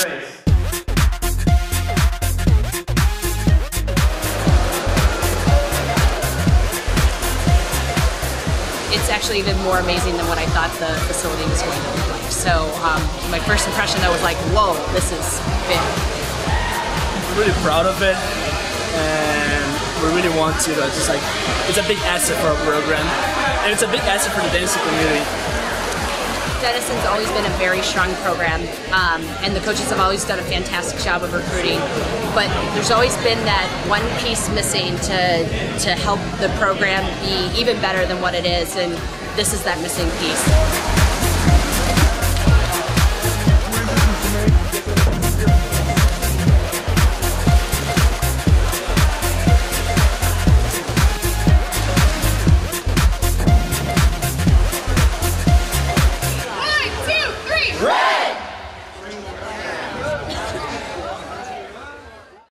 face. It's actually even more amazing than what I thought the facility was going to look like. So my first impression though was like, whoa, this is big. We're really proud of it, and we really want to just like, it's a big asset for our program, and it's a big asset for the Denison community. Denison's always been a very strong program, and the coaches have always done a fantastic job of recruiting, but there's always been that one piece missing to help the program be even better than what it is, and this is that missing piece.